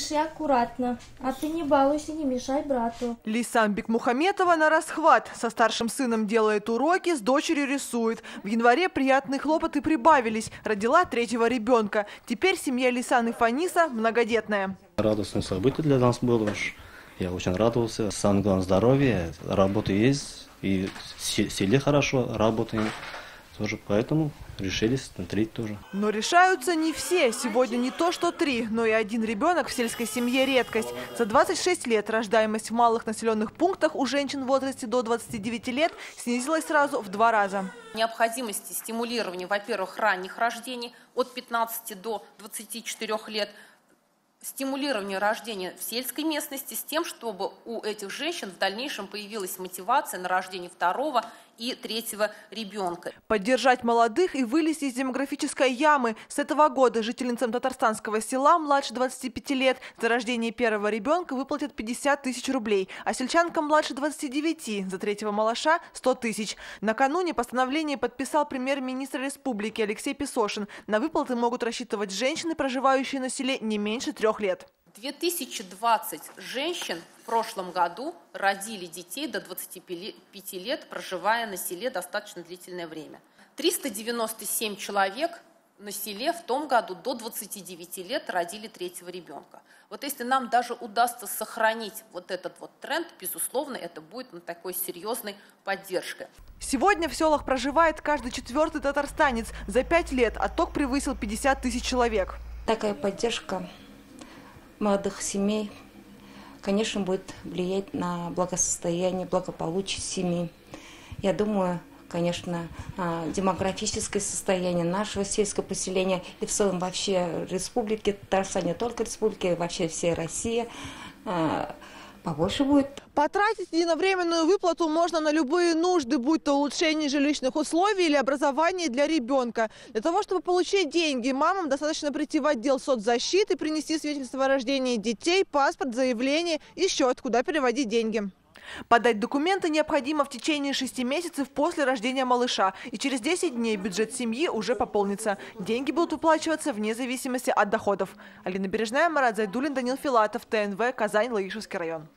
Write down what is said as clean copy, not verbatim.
Пиши аккуратно, а ты не балуйся, не мешай брату. Лейсан Бекмухаметова на расхват. Со старшим сыном делает уроки, с дочерью рисует. В январе приятные хлопоты прибавились. Родила третьего ребенка. Теперь семья Лейсан и Фаниса многодетная. Радостное событие для нас было. Я очень радовался. Самое главное — здоровье. Работа есть. И в селе хорошо работаем. Тоже поэтому решились на 3 тоже. Но решаются не все. Сегодня не то что 3, но и 1 ребенок в сельской семье редкость. За 26 лет рождаемость в малых населенных пунктах у женщин в возрасте до 29 лет снизилась сразу в 2 раза. Необходимости стимулирования, во-первых, ранних рождений от 15 до 24 лет, стимулирование рождения в сельской местности с тем, чтобы у этих женщин в дальнейшем появилась мотивация на рождение 2-го и 3-го ребенка. Поддержать молодых и вылезти из демографической ямы. С этого года жительницам татарстанского села младше 25 лет за рождение 1-го ребенка выплатят 50 тысяч рублей, а сельчанкам младше 29 за 3-го малыша 100 тысяч. Накануне постановление подписал премьер-министр республики Алексей Песошин. На выплаты могут рассчитывать женщины, проживающие на селе не меньше 3 лет. 2020 женщин в прошлом году родили детей до 25 лет, проживая на селе достаточно длительное время. 397 человек на селе в том году до 29 лет родили 3-го ребенка. Вот если нам даже удастся сохранить вот этот вот тренд, безусловно, это будет такой серьезной поддержкой. Сегодня в селах проживает каждый 4-й татарстанец. За 5 лет отток превысил 50 тысяч человек. Такая поддержка молодых семей, конечно, будет влиять на благосостояние, благополучие семей. Я думаю, конечно, демографическое состояние нашего сельского поселения и в целом вообще республики Татарстан, не только республики, вообще всей России, побольше будет. Потратить единовременную выплату можно на любые нужды, будь то улучшение жилищных условий или образование для ребенка. Для того, чтобы получить деньги, мамам достаточно прийти в отдел соцзащиты, принести свидетельство о рождении детей, паспорт, заявление и счет, куда переводить деньги. Подать документы необходимо в течение 6 месяцев после рождения малыша. И через 10 дней бюджет семьи уже пополнится. Деньги будут выплачиваться вне зависимости от доходов. Алина Бережная, Марат Зайдуллин, Данил Филатов, ТНВ, Казань, Лаишевский район.